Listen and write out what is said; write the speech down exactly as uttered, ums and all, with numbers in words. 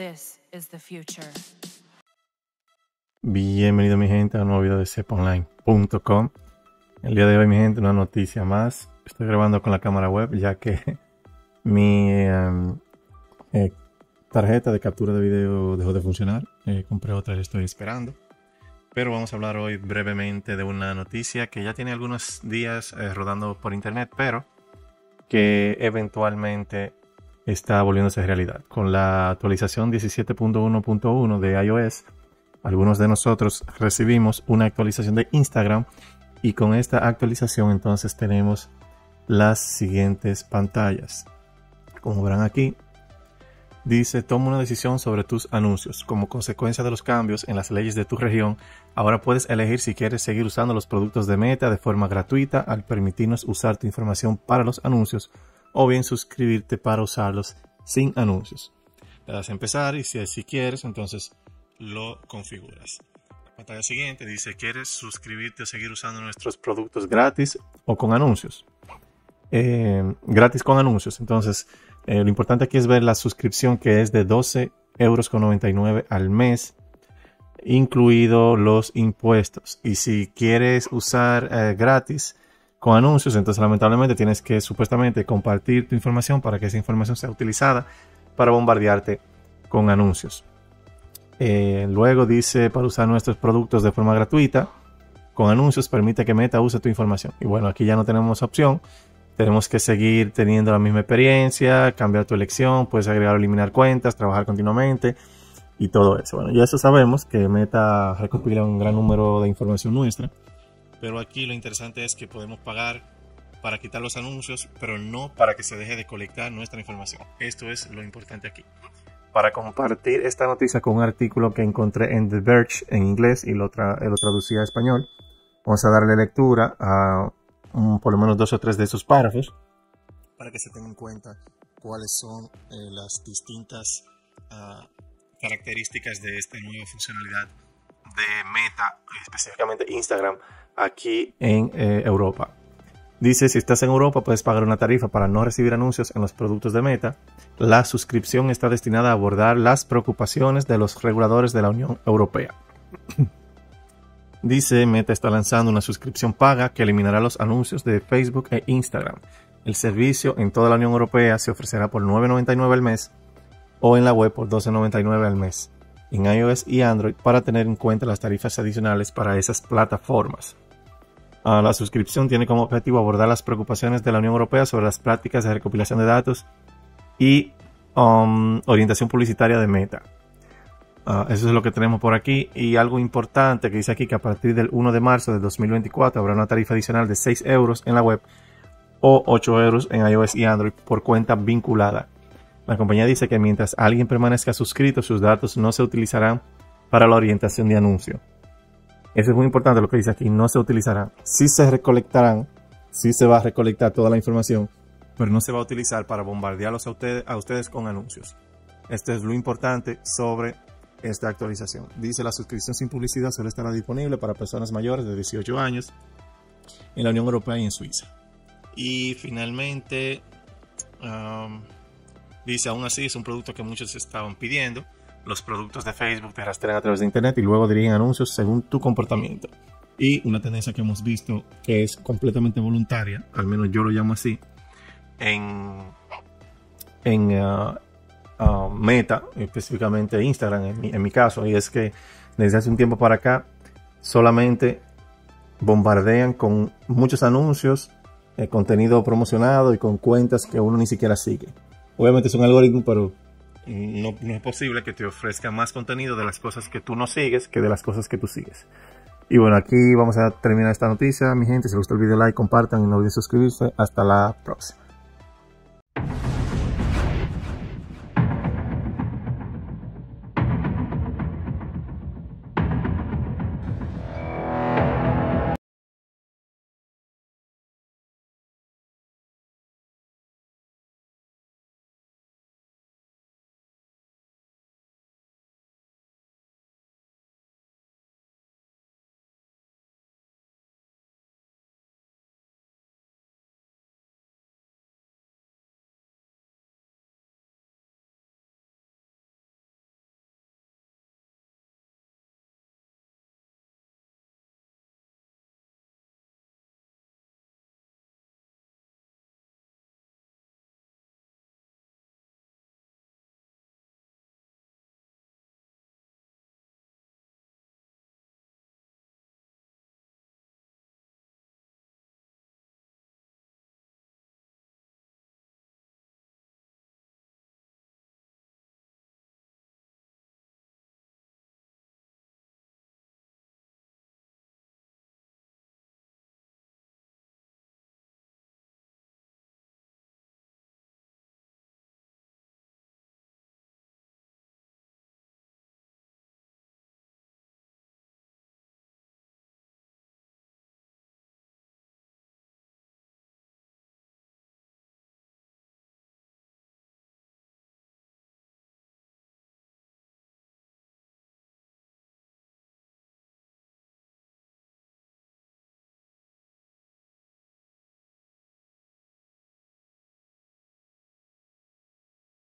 This is the future. Bienvenido mi gente a un nuevo video de cepa online punto com. El día de hoy mi gente una noticia más. Estoy grabando con la cámara web ya que mi um, eh, tarjeta de captura de video dejó de funcionar. Eh, compré otra y estoy esperando. Pero vamos a hablar hoy brevemente de una noticia que ya tiene algunos días eh, rodando por internet, pero que eventualmente está volviéndose realidad. Con la actualización diecisiete punto uno punto uno de iOS, algunos de nosotros recibimos una actualización de Instagram y con esta actualización entonces tenemos las siguientes pantallas. Como verán aquí, dice: toma una decisión sobre tus anuncios. Como consecuencia de los cambios en las leyes de tu región, ahora puedes elegir si quieres seguir usando los productos de Meta de forma gratuita al permitirnos usar tu información para los anuncios o bien suscribirte para usarlos sin anuncios. Le das a empezar y si, si quieres entonces lo configuras. La pantalla siguiente dice: ¿quieres suscribirte o seguir usando nuestros productos gratis o con anuncios? Eh, gratis con anuncios. Entonces eh, lo importante aquí es ver la suscripción, que es de doce euros con noventa y nueve al mes, incluido los impuestos. Y si quieres usar eh, gratis con anuncios, entonces lamentablemente tienes que supuestamente compartir tu información para que esa información sea utilizada para bombardearte con anuncios. Eh, luego dice: para usar nuestros productos de forma gratuita con anuncios, permite que Meta use tu información. Y bueno, aquí ya no tenemos opción. Tenemos que seguir teniendo la misma experiencia, cambiar tu elección, puedes agregar o eliminar cuentas, trabajar continuamente y todo eso. Bueno, ya eso sabemos que Meta recopila un gran número de información nuestra, pero aquí lo interesante es que podemos pagar para quitar los anuncios, pero no para que se deje de colectar nuestra información. Esto es lo importante aquí. Para compartir esta noticia con un artículo que encontré en The Verge en inglés y lo, tra lo traducí a español, vamos a darle lectura a um, por lo menos dos o tres de esos párrafos para que se tengan en cuenta cuáles son eh, las distintas uh, características de esta nueva funcionalidad de Meta, específicamente Instagram, aquí en eh, Europa. Dice: si estás en Europa puedes pagar una tarifa para no recibir anuncios en los productos de Meta. La suscripción está destinada a abordar las preocupaciones de los reguladores de la Unión Europea. Dice: Meta está lanzando una suscripción paga que eliminará los anuncios de Facebook e Instagram. El servicio en toda la Unión Europea se ofrecerá por nueve noventa y nueve al mes o en la web por doce noventa y nueve al mes en iOS y Android, para tener en cuenta las tarifas adicionales para esas plataformas. Uh, la suscripción tiene como objetivo abordar las preocupaciones de la Unión Europea sobre las prácticas de recopilación de datos y um, orientación publicitaria de Meta. Uh, eso es lo que tenemos por aquí. Y algo importante que dice aquí: que a partir del uno de marzo de dos mil veinticuatro habrá una tarifa adicional de seis euros en la web o ocho euros en iOS y Android por cuenta vinculada. La compañía dice que mientras alguien permanezca suscrito, sus datos no se utilizarán para la orientación de anuncio. Eso es muy importante lo que dice aquí: no se utilizarán. Sí se recolectarán, sí se va a recolectar toda la información, pero no se va a utilizar para bombardearlos a ustedes, a ustedes con anuncios. Esto es lo importante sobre esta actualización. Dice: la suscripción sin publicidad solo estará disponible para personas mayores de dieciocho años en la Unión Europea y en Suiza. Y finalmente um, dice: aún así es un producto que muchos estaban pidiendo. Los productos de Facebook te rastrean a través de internet y luego dirigen anuncios según tu comportamiento. Y una tendencia que hemos visto, que es completamente voluntaria, al menos yo lo llamo así, en, en uh, uh, Meta, específicamente Instagram en mi, en mi caso, y es que desde hace un tiempo para acá solamente bombardean con muchos anuncios, eh, contenido promocionado y con cuentas que uno ni siquiera sigue. Obviamente es un algoritmo, pero No, no es posible que te ofrezca más contenido de las cosas que tú no sigues que de las cosas que tú sigues. Y bueno, aquí vamos a terminar esta noticia, mi gente. Si les gustó el video, like, compartan y no olviden suscribirse. Hasta la próxima.